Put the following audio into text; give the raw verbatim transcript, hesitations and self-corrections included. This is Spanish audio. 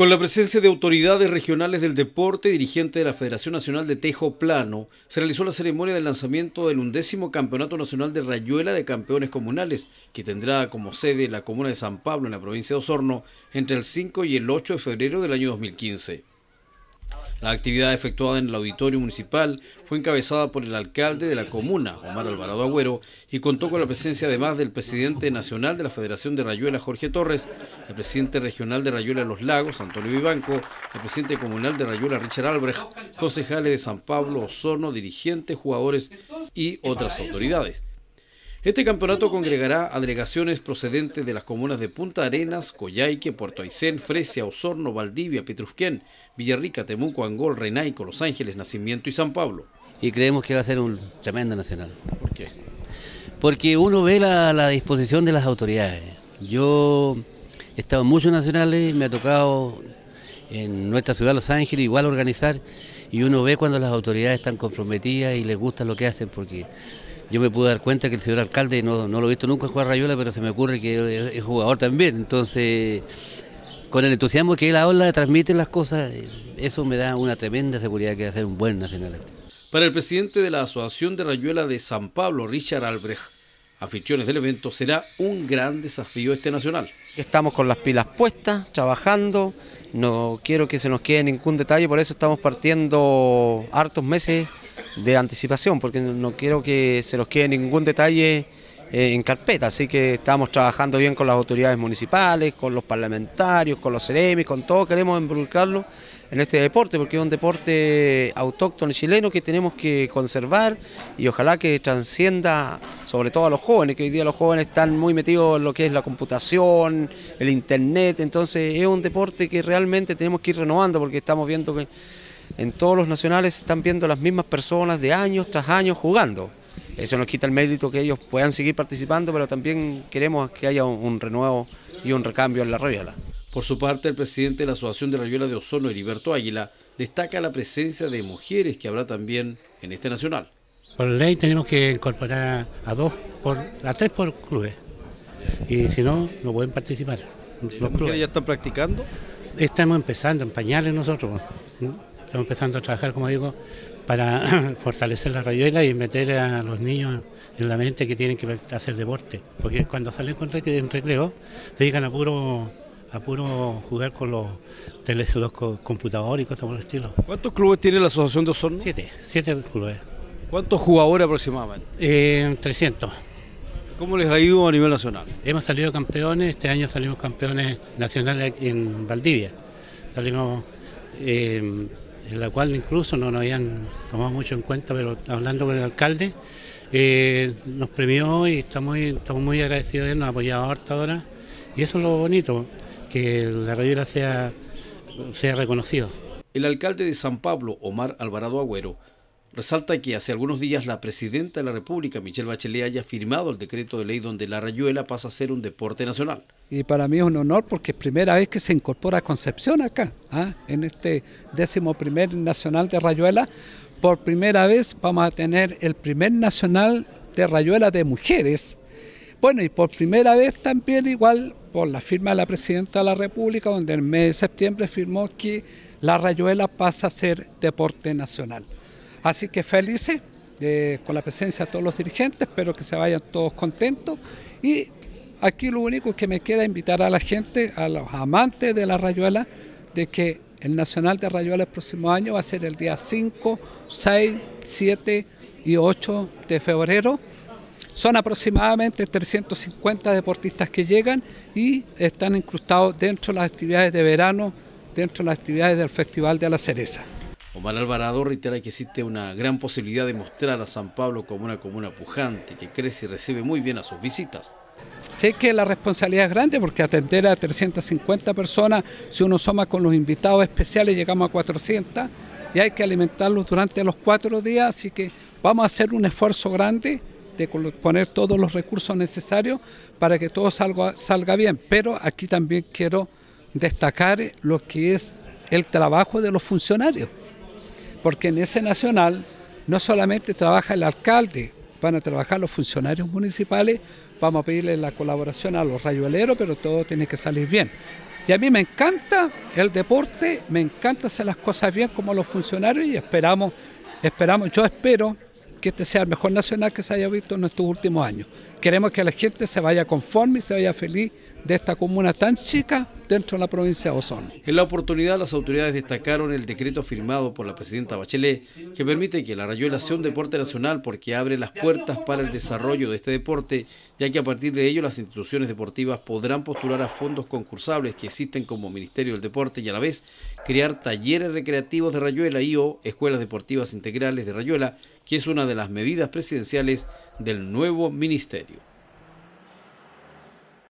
Con la presencia de autoridades regionales del deporte, dirigente de la Federación Nacional de Tejo Plano, se realizó la ceremonia del lanzamiento del undécimo Campeonato Nacional de Rayuela de Campeones Comunales, que tendrá como sede la comuna de San Pablo, en la provincia de Osorno, entre el cinco y el ocho de febrero del año dos mil quince. La actividad efectuada en el auditorio municipal fue encabezada por el alcalde de la comuna, Omar Alvarado Agüero, y contó con la presencia además del presidente nacional de la Federación de Rayuela, Jorge Torres, el presidente regional de Rayuela de los Lagos, Antonio Vivanco, el presidente comunal de Rayuela, Richard Albrecht, concejales de San Pablo, Osorno, dirigentes, jugadores y otras autoridades. Este campeonato congregará a delegaciones procedentes de las comunas de Punta Arenas, Coyhaique, Puerto Aysén, Fresia, Osorno, Valdivia, Petrusquén, Villarrica, Temuco, Angol, Renaico, Los Ángeles, Nacimiento y San Pablo. Y creemos que va a ser un tremendo nacional. ¿Por qué? Porque uno ve la, la disposición de las autoridades. Yo he estado en muchos nacionales, me ha tocado en nuestra ciudad, Los Ángeles, igual organizar, y uno ve cuando las autoridades están comprometidas y les gusta lo que hacen, porque yo me pude dar cuenta que el señor alcalde, no, no lo he visto nunca jugar Rayuela, pero se me ocurre que es jugador también. Entonces, con el entusiasmo que él habla, transmite las cosas, eso me da una tremenda seguridad que va a ser un buen nacional. Para el presidente de la Asociación de Rayuela de San Pablo, Richard Albrecht, anfitriones del evento, será un gran desafío este nacional. Estamos con las pilas puestas, trabajando, no quiero que se nos quede ningún detalle, por eso estamos partiendo hartos meses de anticipación, porque no quiero que se nos quede ningún detalle eh, en carpeta, así que estamos trabajando bien con las autoridades municipales, con los parlamentarios, con los ceremis, con todo, queremos involucrarlo en este deporte, porque es un deporte autóctono chileno que tenemos que conservar y ojalá que trascienda sobre todo a los jóvenes, que hoy día los jóvenes están muy metidos en lo que es la computación, el internet, entonces es un deporte que realmente tenemos que ir renovando, porque estamos viendo que en todos los nacionales se están viendo las mismas personas de años tras años jugando. Eso nos quita el mérito que ellos puedan seguir participando, pero también queremos que haya un, un renuevo y un recambio en la Rayuela. Por su parte, el presidente de la Asociación de Rayuela de Osorno, Heriberto Águila, destaca la presencia de mujeres que habrá también en este nacional. Por ley tenemos que incorporar a dos, por, a tres por clubes, y si no, no pueden participar. ¿Los ¿Las mujeres ya están practicando? Estamos empezando, en pañales nosotros, ¿no? Estamos empezando a trabajar, como digo, para fortalecer la rayuela y meter a los niños en la mente que tienen que hacer deporte, porque cuando salen con en recreo se dedican a puro, a puro jugar con los, teles, los computadores y cosas por el estilo. ¿Cuántos clubes tiene la Asociación de Osorno? Siete, siete clubes. ¿Cuántos jugadores aproximadamente? Eh, trescientos. ¿Cómo les ha ido a nivel nacional? Hemos salido campeones, este año salimos campeones nacionales en Valdivia. Salimos... Eh, en la cual incluso no nos habían tomado mucho en cuenta, pero hablando con el alcalde, eh, nos premió y estamos muy, estamos muy agradecidos de él, nos ha apoyado harta ahora, y eso es lo bonito, que la Rayuela sea, sea reconocido. El alcalde de San Pablo, Omar Alvarado Agüero, resalta que hace algunos días la presidenta de la República, Michelle Bachelet, haya firmado el decreto de ley donde la Rayuela pasa a ser un deporte nacional. Y para mí es un honor porque es primera vez que se incorpora Concepción acá, ¿ah? En este décimo primer nacional de Rayuela. Por primera vez vamos a tener el primer nacional de Rayuela de mujeres. Bueno, y por primera vez también igual por la firma de la presidenta de la República, donde en el mes de septiembre firmó que la Rayuela pasa a ser deporte nacional. Así que felices eh, con la presencia de todos los dirigentes, espero que se vayan todos contentos y aquí lo único que me queda es invitar a la gente, a los amantes de la Rayuela, de que el Nacional de Rayuela el próximo año va a ser el día cinco, seis, siete y ocho de febrero. Son aproximadamente trescientos cincuenta deportistas que llegan y están incrustados dentro de las actividades de verano, dentro de las actividades del Festival de la Cereza. Omar Alvarado reitera que existe una gran posibilidad de mostrar a San Pablo como una comuna pujante, que crece y recibe muy bien a sus visitas. Sé que la responsabilidad es grande porque atender a trescientas cincuenta personas, si uno suma con los invitados especiales llegamos a cuatrocientas y hay que alimentarlos durante los cuatro días, así que vamos a hacer un esfuerzo grande de poner todos los recursos necesarios para que todo salga, salga bien, pero aquí también quiero destacar lo que es el trabajo de los funcionarios, porque en ese nacional no solamente trabaja el alcalde, van a trabajar los funcionarios municipales, vamos a pedirle la colaboración a los rayueleros, pero todo tiene que salir bien. Y a mí me encanta el deporte, me encanta hacer las cosas bien como los funcionarios y esperamos, esperamos, yo espero que este sea el mejor nacional que se haya visto en estos últimos años. Queremos que la gente se vaya conforme y se vaya feliz de esta comuna tan chica dentro de la provincia de Osorno. En la oportunidad, las autoridades destacaron el decreto firmado por la presidenta Bachelet, que permite que la rayuela sea un deporte nacional porque abre las puertas para el desarrollo de este deporte, ya que a partir de ello las instituciones deportivas podrán postular a fondos concursables que existen como Ministerio del Deporte y a la vez crear talleres recreativos de rayuela y o escuelas deportivas integrales de rayuela, que es una de las medidas presidenciales del nuevo ministerio.